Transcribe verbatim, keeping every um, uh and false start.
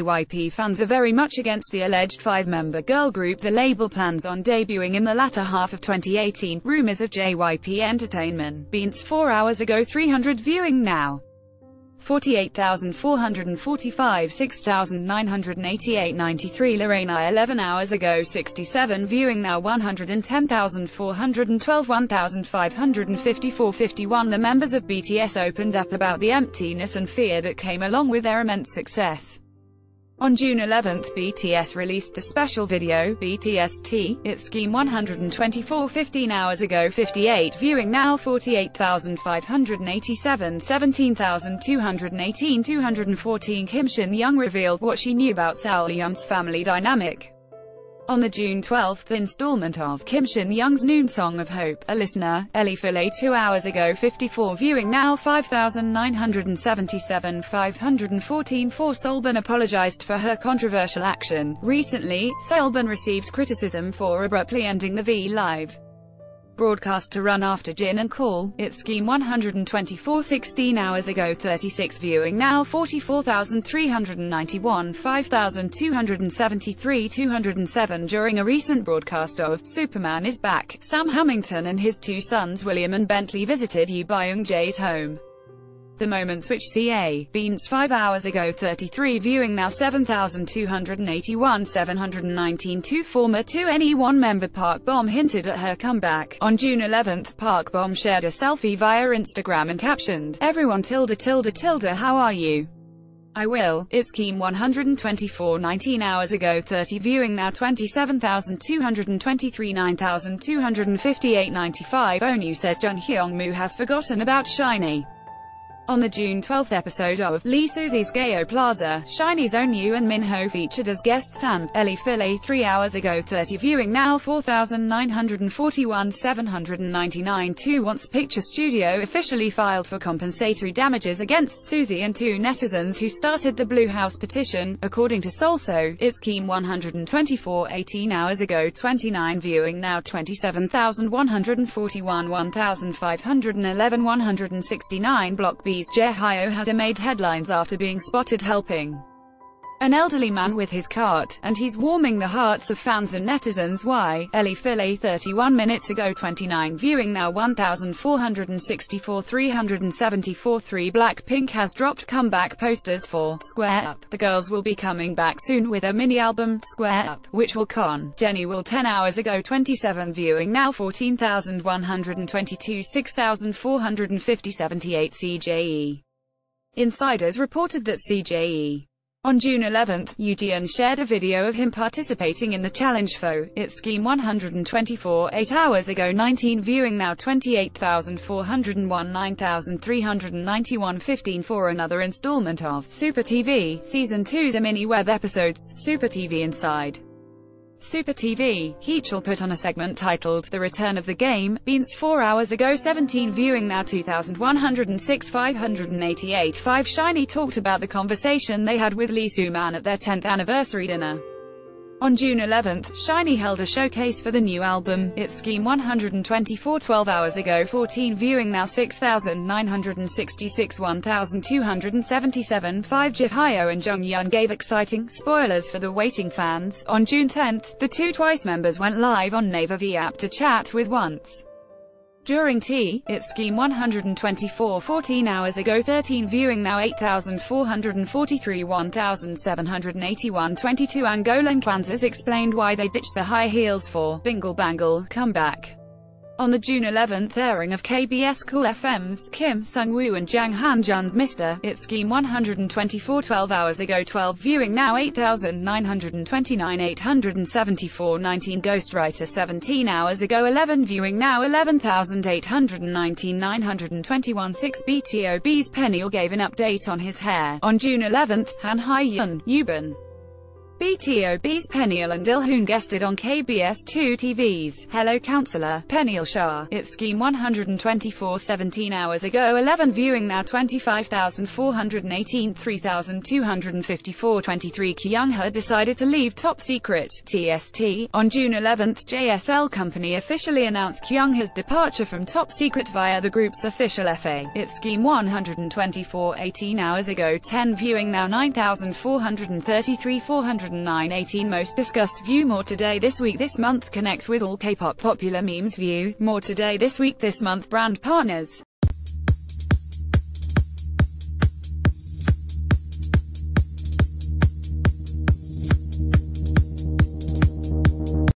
Y P fans are very much against the alleged five-member girl group the label plans on debuting in the latter half of twenty eighteen. Rumors of J Y P Entertainment. Beans four hours ago three hundred viewing now. forty-eight thousand four hundred forty-five, six thousand nine hundred eighty-eight, ninety-three. Lorena eleven hours ago sixty-seven viewing now, one hundred ten thousand four hundred twelve, one thousand five hundred fifty-four, fifty-one. The members of B T S opened up about the emptiness and fear that came along with their immense success. On June eleventh, B T S released the special video, B T S T, It's Scheme one hundred twenty-four. fifteen hours ago fifty-eight viewing now, forty-eight thousand five hundred eighty-seven, seventeen thousand two hundred eighteen, two hundred fourteen. Kim Shin Young revealed what she knew about Seol Young's family dynamic. On the June twelfth installment of Kim Shin Young's Noon Song of Hope, a listener, Ellie Philay, two hours ago fifty-four viewing now, five thousand nine hundred seventy-seven, five hundred fourteen. four. Seolbin apologized for her controversial action. Recently, Seolbin received criticism for abruptly ending the V Live broadcast to run after Jin and Call, It's Scheme one hundred twenty-four. sixteen hours ago thirty-six viewing now, forty-four thousand three hundred ninety-one, five thousand two hundred seventy-three, two hundred seven. During a recent broadcast of Superman is Back, Sam Hamilton and his two sons William and Bentley visited Yoo Byung-jae's home. The moments which ca. Beans five hours ago thirty-three viewing now, seven thousand two hundred eighty-one, seven hundred nineteen. two. Former two N E one member Park Bom hinted at her comeback. On June eleventh, Park Bom shared a selfie via Instagram and captioned, "Everyone tilde tilde tilde how are you? I will. It's Scheme one hundred twenty-four." nineteen hours ago thirty viewing now, twenty-seven thousand two hundred twenty-three, nine thousand two hundred fifty-eight, ninety-five. Onyu says Jun Hyung-moo has forgotten about SHINee. On the June twelfth episode of Lee Susie's Gayo Plaza, SHINee's Onyu and Minho featured as guests and Ellie Philay. three hours ago thirty viewing now, four thousand nine hundred forty-one, seven hundred ninety-nine. two. Once Picture Studio officially filed for compensatory damages against Suzy and two netizens who started the Blue House petition, according to Seolso, It's Scheme one hundred twenty-four. eighteen hours ago twenty-nine viewing now, twenty-seven thousand one hundred forty-one, one thousand five hundred eleven, one hundred sixty-nine. Block B Jae-hyo has made headlines after being spotted helping an elderly man with his cart, and he's warming the hearts of fans and netizens. Why? Ellie Philay thirty-one minutes ago twenty-nine viewing now, one thousand four hundred sixty-four, three hundred seventy-four. three. Blackpink has dropped comeback posters for Square Up. The girls will be coming back soon with a mini-album, Square Up, which will con. Jennie will ten hours ago twenty-seven viewing now, fourteen thousand one hundred twenty-two, six thousand four hundred fifty, seventy-eight. C J E Insiders reported that C J E On June eleventh, Yoonjun shared a video of him participating in the challenge for It's Scheme one hundred twenty-four. eight hours ago nineteen viewing now, twenty-eight thousand four hundred one, nine thousand three hundred ninety-one. fifteen. For another installment of Super T V, Season two's a mini-web episodes, Super T V Inside Super T V, Heechul put on a segment titled The Return of the Game. Beans four hours ago seventeen viewing now, two thousand one hundred six, five hundred eighty-eight. five. SHINee talked about the conversation they had with Lee Soo-man at their tenth anniversary dinner. On June eleventh, SHINee held a showcase for the new album, It's Scheme one hundred twenty-four. twelve hours ago fourteen viewing now, six thousand nine hundred sixty-six, one thousand two hundred seventy-seven. five. Jae-hyo and Jung-yeon gave exciting spoilers for the waiting fans. On June tenth, the two Twice members went live on Naver V app to chat with Once. During T, It's Scheme one hundred twenty-four. fourteen hours ago thirteen viewing now, eight thousand four hundred forty-three, one thousand seven hundred eighty-one. twenty-two. Angolan Kwanzas explained why they ditched the high heels for Bingle Bangle comeback. On the June eleventh airing of K B S Cool F M's Kim Sung-woo and Jang Han-jun's Mister It's Scheme one hundred twenty-four. twelve hours ago twelve viewing now, eight thousand nine hundred twenty-nine, eight hundred seventy-four. nineteen. Ghostwriter seventeen hours ago eleven viewing now, eleven thousand eight hundred nineteen, nine hundred twenty-one. six. B T O B's Peniel gave an update on his hair. On June eleventh, Han Hye-yoon, Yubin B T O B's Peniel and Dilhoun guested on K B S two T V's Hello Counselor, Peniel Shah. It's Scheme one hundred twenty-four seventeen hours ago eleven viewing now twenty-five thousand four hundred eighteen three thousand two hundred fifty-four twenty-three Kyungho decided to leave Top Secret, T S T. On June eleventh, J S L Company officially announced Kyungho's departure from Top Secret via the group's official F A. It's Scheme one hundred twenty-four eighteen hours ago ten viewing now nine thousand four hundred thirty-three four hundred nine eighteen most discussed view more today this week this month connect with all K-pop popular memes view more today this week this month brand partners